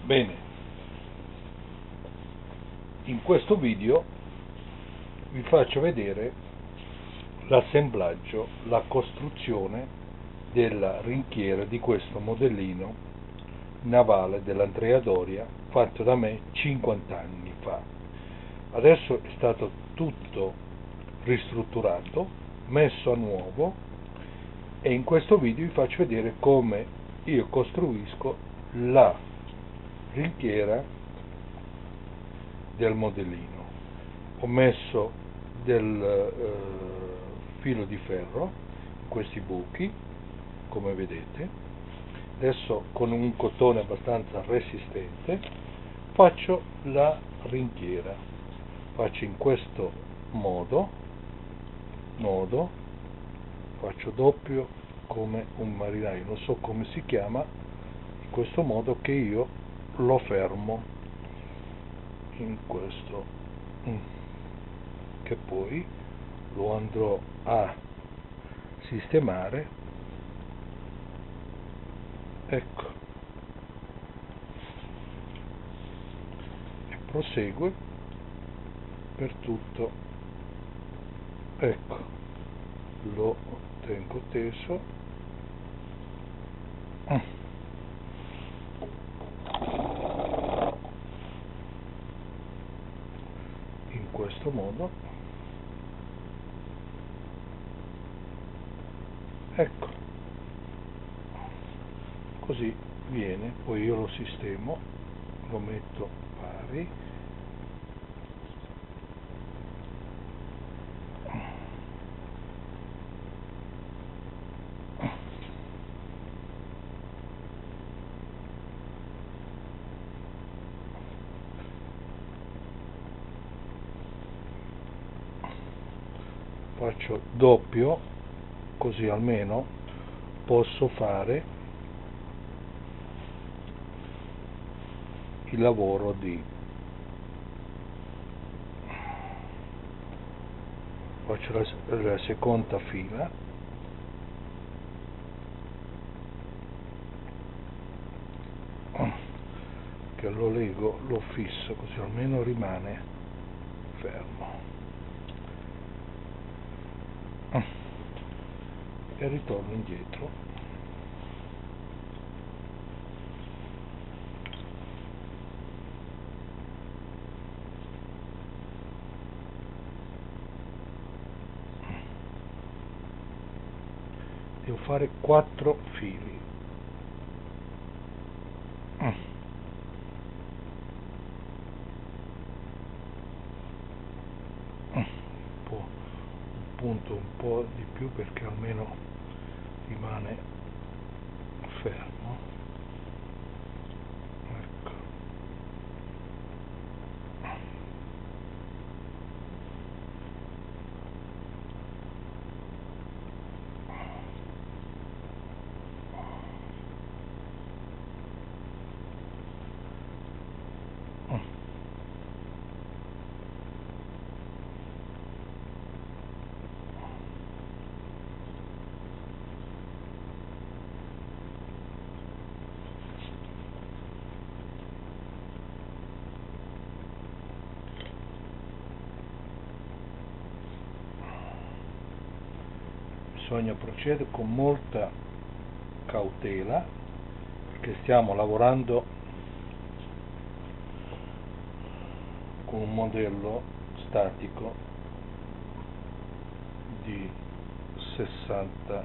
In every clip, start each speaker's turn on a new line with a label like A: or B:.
A: Bene, in questo video vi faccio vedere l'assemblaggio, la costruzione della rinchiera di questo modellino navale dell'Andrea Doria fatto da me 50 anni fa. Adesso è stato tutto ristrutturato, messo a nuovo, e in questo video vi faccio vedere come io costruisco la rinchiera del modellino. Ho messo del filo di ferro in questi buchi, come vedete. Adesso con un cotone abbastanza resistente faccio la rinchiera. Faccio in questo modo, nodo, faccio doppio come un marinaio, non so come si chiama, in questo modo che io lo fermo in questo, che poi lo andrò a sistemare. Ecco, e prosegue per tutto. Ecco, lo tengo teso. In questo modo, ecco, così viene. Poi io lo sistemo, lo metto pari, faccio doppio, così almeno posso fare il lavoro di, faccio la seconda fila, che lo lego, lo fisso, così almeno rimane fermo, e ritorno indietro. Devo fare 4 fili. Punto un po' di più perché almeno rimane fermo. Ecco. Bisogna procedere con molta cautela perché stiamo lavorando con un modello statico di 60,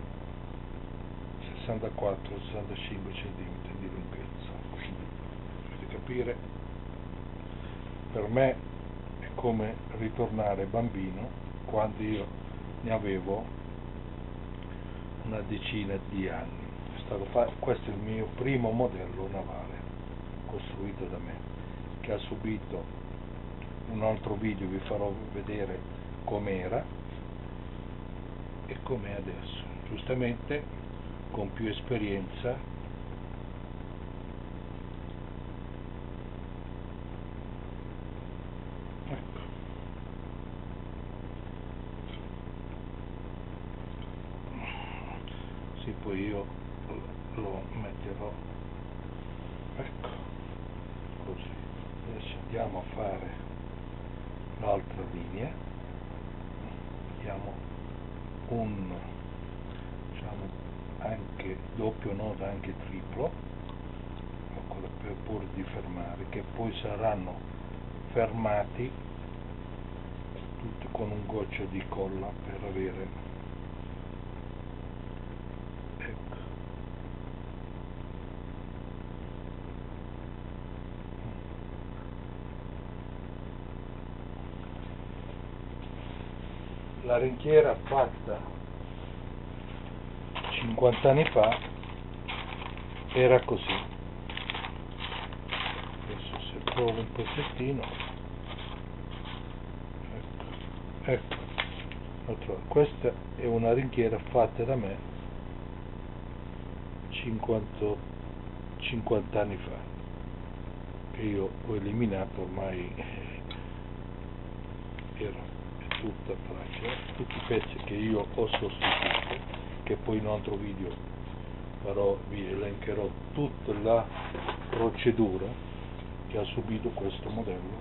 A: 64-65 cm di lunghezza, quindi dovete capire, per me è come ritornare bambino quando io ne avevo una decina di anni. Questo è il mio primo modello navale costruito da me, che ha subito un altro video, vi farò vedere com'era e com'è adesso, giustamente con più esperienza. Ecco. Sì, poi io lo metterò, ecco. così. Adesso andiamo a fare l'altra linea, diamo un, diciamo, anche doppio nodo, anche triplo, ancora per pur di fermare, che poi saranno fermati tutti con un goccio di colla per avere, ecco, la ringhiera fatta 50 anni fa era così. Adesso se provo un pezzettino, ecco, questa è una ringhiera fatta da me 50 anni fa, che io ho eliminato ormai. Era tutta fragile, tutti i pezzi che io ho sostituito, che poi in un altro video però vi elencherò tutta la procedura che ha subito questo modello.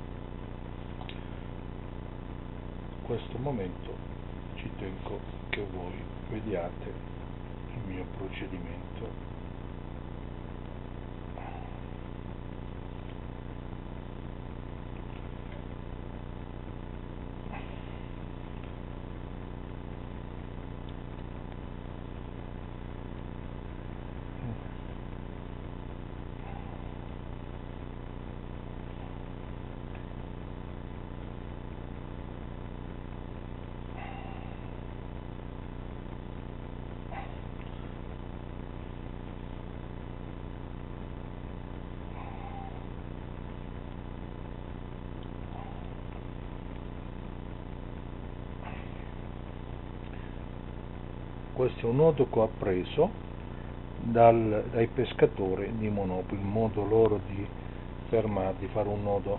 A: In questo momento ci tengo che voi vediate il mio procedimento. Questo è un nodo che ho appreso dai pescatori di Monopoli, il modo loro di fermare, di fare un nodo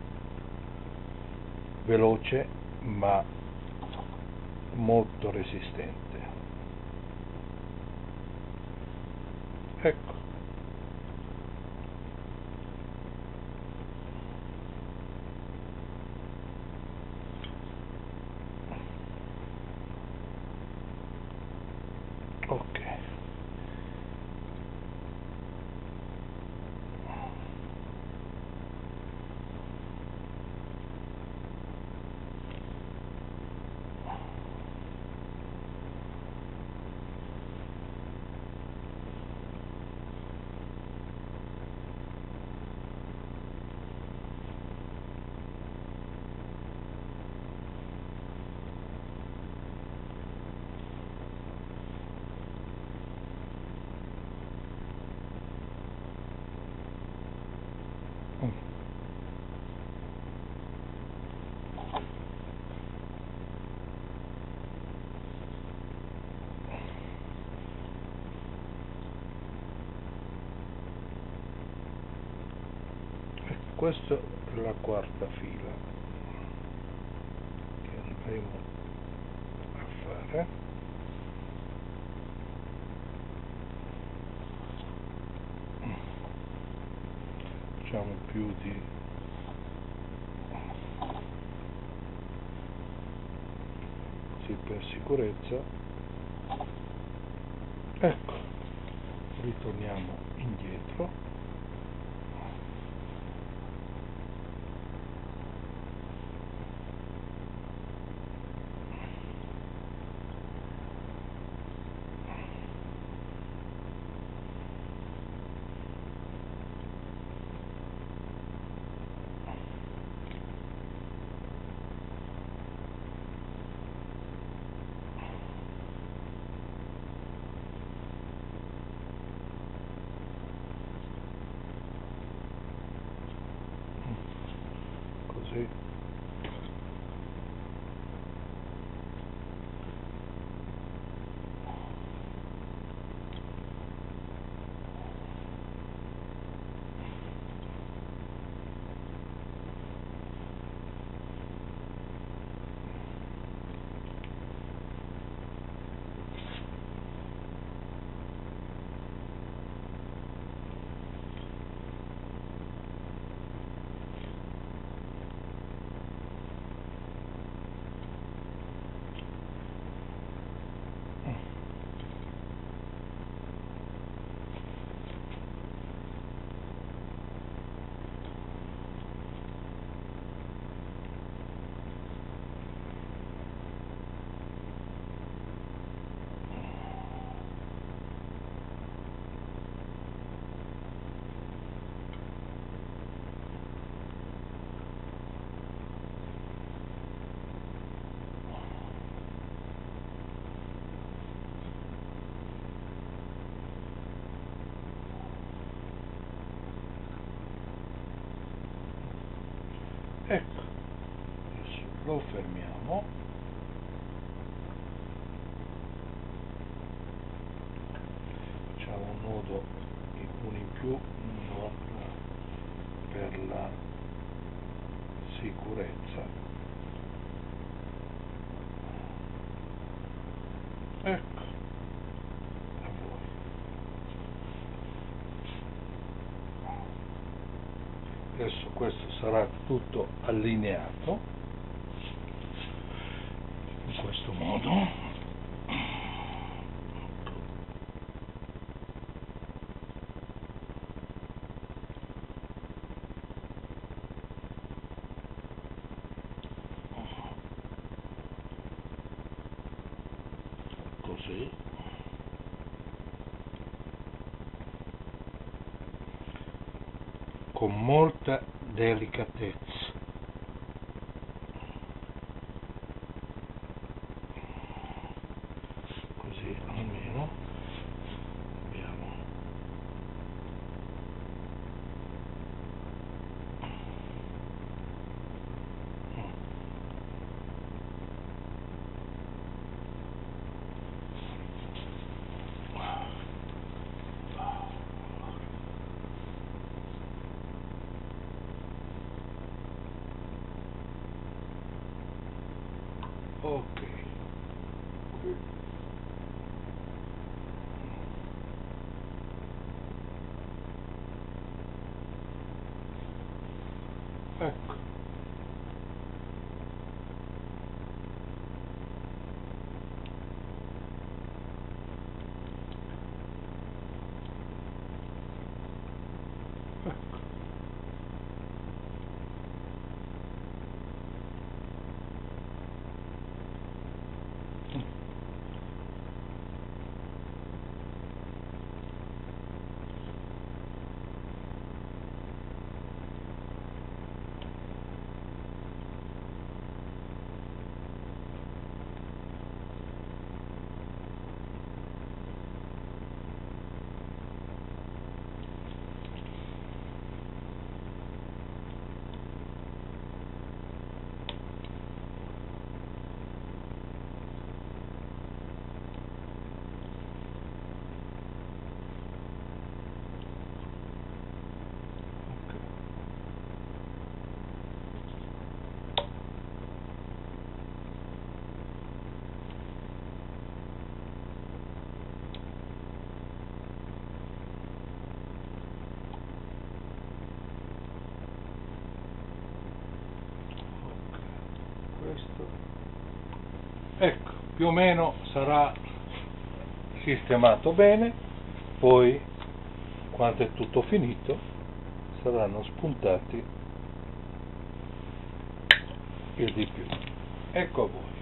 A: veloce ma molto resistente. Ecco. Ok. Questa è la quarta fila che andremo a fare. Facciamo più di così per sicurezza. Ecco, ritorniamo indietro. Così. Ecco, adesso lo fermiamo, facciamo un nodo uno in più per la sicurezza. Ecco, a voi. Adesso questo sarà tutto allineato in questo modo. Così. Con molta delicatezza. Così almeno abbiamo ok. Ecco. Ecco. Questo, ecco, più o meno sarà sistemato bene, poi quando è tutto finito saranno spuntati il di più. Ecco a voi.